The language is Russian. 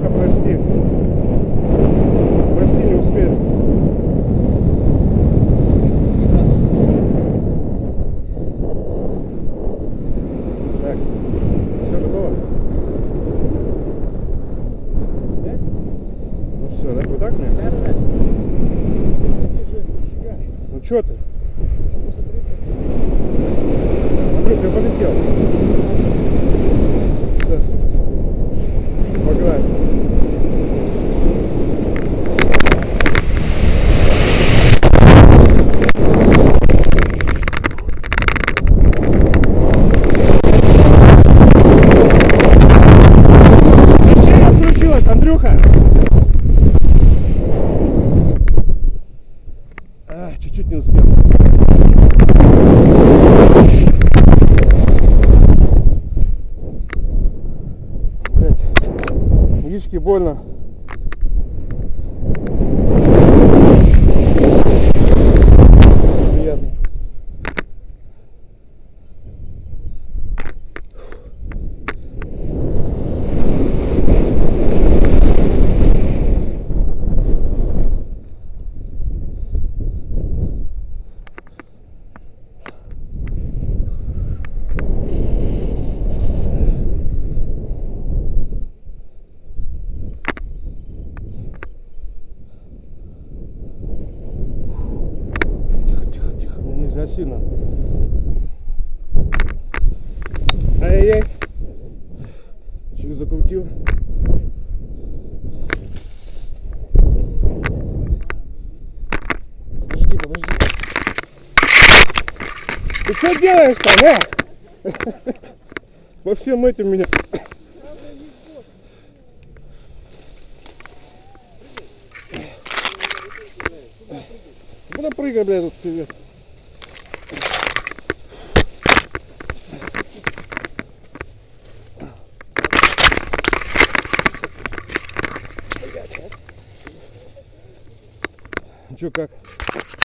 Андрюха, прости. Прости, не успели. Так, все готово? Ну все, так вот так мне? Да. Ну что ты? Андрюха, я полетел. Все. Погнали. Зачем включилась, Андрюха? Чуть-чуть не успел. Блять, яички больно. Приятно. Нельзя сильно. Ай-яй-яй. Чуть закрутил. Подожди. Ты что делаешь-то, Во всем этим меня. Куда прыгай, блядь, тут вперед. Ну чё, как?